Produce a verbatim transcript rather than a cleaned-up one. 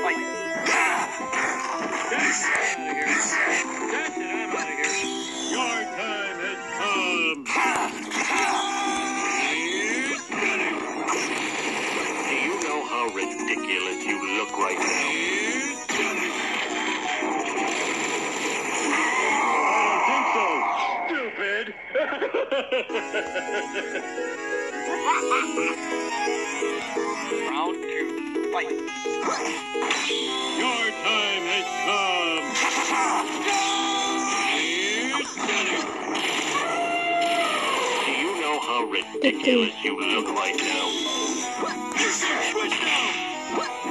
fight. That's it, I'm out of here. That's it, I'm out of here. Your time has come. Here's Johnny. Do you know how ridiculous you look right now? Here's Johnny. Stupid. Round two, fight. Your time has come. Here's Johnny. Do you know how ridiculous you look right now? You should switch now.